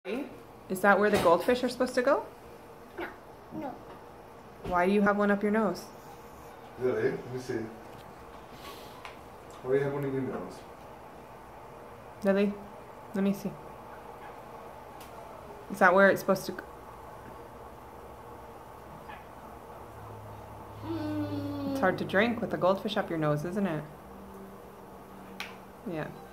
Is that where the goldfish are supposed to go? No. No. Why do you have one up your nose? Really? Let me see. Why do you have one in your nose? Lily, let me see. Is that where it's supposed to go? It's hard to drink with a goldfish up your nose, isn't it? Yeah.